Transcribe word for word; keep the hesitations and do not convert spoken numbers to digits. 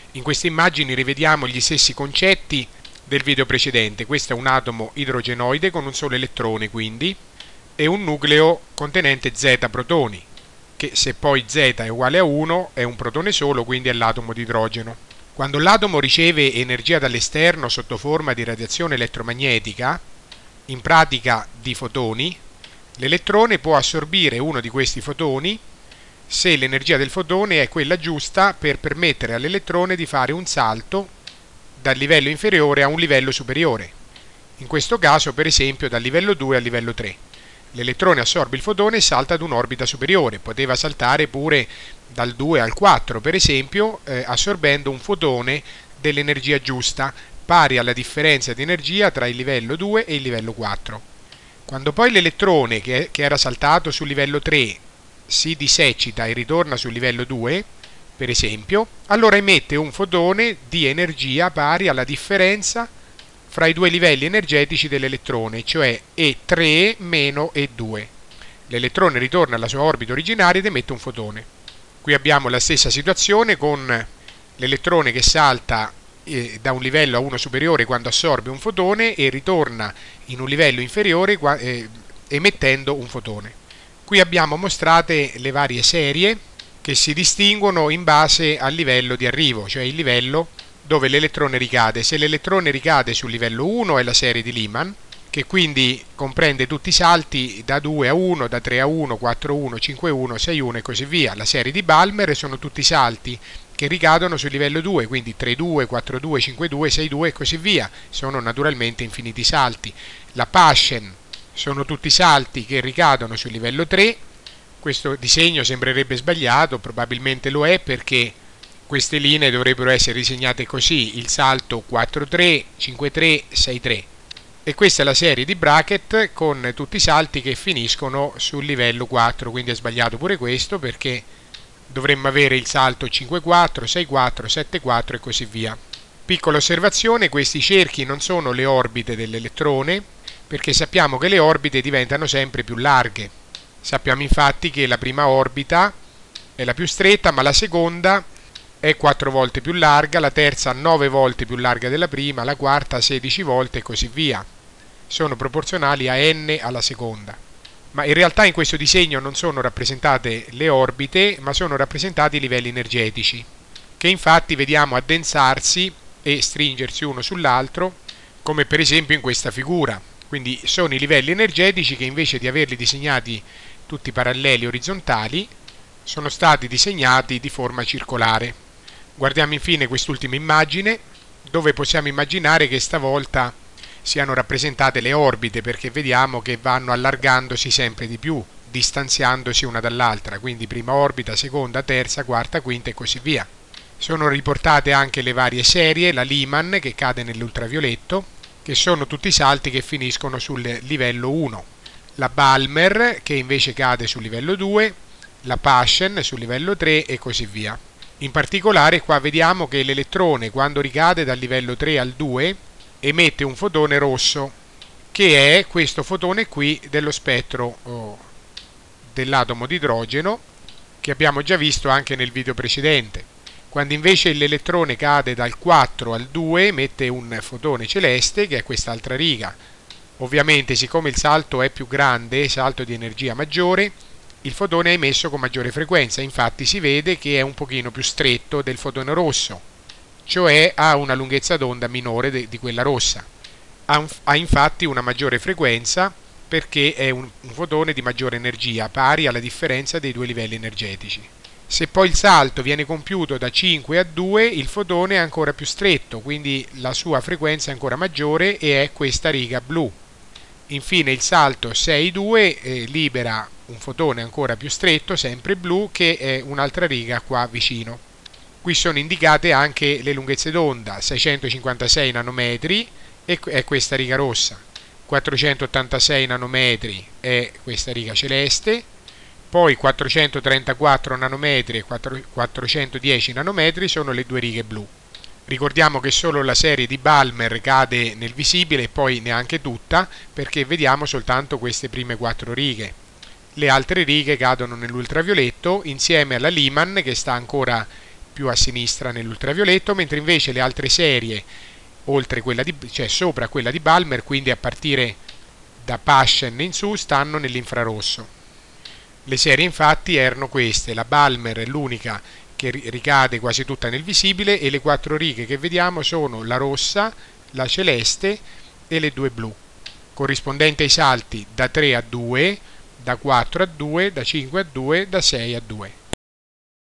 In queste immagini rivediamo gli stessi concetti del video precedente. Questo è un atomo idrogenoide con un solo elettrone, quindi, e un nucleo contenente Z protoni, che se poi Z è uguale a uno è un protone solo, quindi è l'atomo di idrogeno. Quando l'atomo riceve energia dall'esterno sotto forma di radiazione elettromagnetica, in pratica di fotoni, l'elettrone può assorbire uno di questi fotoni se l'energia del fotone è quella giusta per permettere all'elettrone di fare un salto dal livello inferiore a un livello superiore. In questo caso, per esempio, dal livello due al livello tre. L'elettrone assorbe il fotone e salta ad un'orbita superiore. Poteva saltare pure dal due al quattro, per esempio, eh, assorbendo un fotone dell'energia giusta, pari alla differenza di energia tra il livello due e il livello quattro. Quando poi l'elettrone, che, che era saltato sul livello tre, si diseccita e ritorna sul livello due, per esempio, allora emette un fotone di energia pari alla differenza fra i due livelli energetici dell'elettrone, cioè E tre meno E due. L'elettrone ritorna alla sua orbita originaria ed emette un fotone. Qui abbiamo la stessa situazione con l'elettrone che salta eh, da un livello a uno superiore quando assorbe un fotone e ritorna in un livello inferiore eh, emettendo un fotone. Qui abbiamo mostrate le varie serie che si distinguono in base al livello di arrivo, cioè il livello dove l'elettrone ricade. Se l'elettrone ricade sul livello uno è la serie di Lyman, che quindi comprende tutti i salti da due a uno, da tre a uno, quattro a uno, cinque a uno, sei a uno e così via. La serie di Balmer sono tutti i salti che ricadono sul livello due, quindi tre a due, quattro a due, cinque a due, sei a due e così via. Sono naturalmente infiniti salti. La Paschen sono tutti i salti che ricadono sul livello tre. Questo disegno sembrerebbe sbagliato, probabilmente lo è perché queste linee dovrebbero essere disegnate così: il salto quattro tre, cinque tre, sei tre. E questa è la serie di Brackett con tutti i salti che finiscono sul livello quattro, quindi è sbagliato pure questo perché dovremmo avere il salto cinque quattro, sei quattro, sette quattro e così via. Piccola osservazione: questi cerchi non sono le orbite dell'elettrone, perché sappiamo che le orbite diventano sempre più larghe. Sappiamo infatti che la prima orbita è la più stretta, ma la seconda è quattro volte più larga, la terza nove volte più larga della prima, la quarta sedici volte e così via. Sono proporzionali a n alla seconda. Ma in realtà in questo disegno non sono rappresentate le orbite, ma sono rappresentati i livelli energetici, che infatti vediamo addensarsi e stringersi uno sull'altro, come per esempio in questa figura. Quindi sono i livelli energetici che invece di averli disegnati tutti paralleli orizzontali, sono stati disegnati di forma circolare. Guardiamo infine quest'ultima immagine, dove possiamo immaginare che stavolta siano rappresentate le orbite, perché vediamo che vanno allargandosi sempre di più, distanziandosi una dall'altra, quindi prima orbita, seconda, terza, quarta, quinta e così via. Sono riportate anche le varie serie, la Lyman che cade nell'ultravioletto, che sono tutti i salti che finiscono sul livello uno, la Balmer che invece cade sul livello due, la Paschen sul livello tre e così via. In particolare qua vediamo che l'elettrone quando ricade dal livello tre al due emette un fotone rosso, che è questo fotone qui dello spettro oh, dell'atomo di idrogeno, che abbiamo già visto anche nel video precedente. Quando invece l'elettrone cade dal quattro al due emette un fotone celeste, che è quest'altra riga. Ovviamente, siccome il salto è più grande, salto di energia maggiore, il fotone è emesso con maggiore frequenza. Infatti si vede che è un pochino più stretto del fotone rosso, cioè ha una lunghezza d'onda minore di quella rossa. Ha, ha infatti una maggiore frequenza perché è un, un fotone di maggiore energia, pari alla differenza dei due livelli energetici. Se poi il salto viene compiuto da cinque a due, il fotone è ancora più stretto, quindi la sua frequenza è ancora maggiore e è questa riga blu. Infine il salto sei a due eh, libera un fotone ancora più stretto, sempre blu, che è un'altra riga qua vicino. Qui sono indicate anche le lunghezze d'onda: seicentocinquantasei nanometri è questa riga rossa, quattrocentottantasei nanometri è questa riga celeste, poi quattrocentotrentaquattro nanometri e quattrocentodieci nanometri sono le due righe blu. Ricordiamo che solo la serie di Balmer cade nel visibile e poi neanche tutta, perché vediamo soltanto queste prime quattro righe. Le altre righe cadono nell'ultravioletto insieme alla Lyman, che sta ancora più a sinistra nell'ultravioletto, mentre invece le altre serie, oltre quella di, cioè sopra quella di Balmer, quindi a partire da Paschen in su, stanno nell'infrarosso. Le serie infatti erano queste: la Balmer è l'unica che ricade quasi tutta nel visibile, e le quattro righe che vediamo sono la rossa, la celeste e le due blu, corrispondente ai salti da tre a due, da quattro a due, da cinque a due, da sei a due.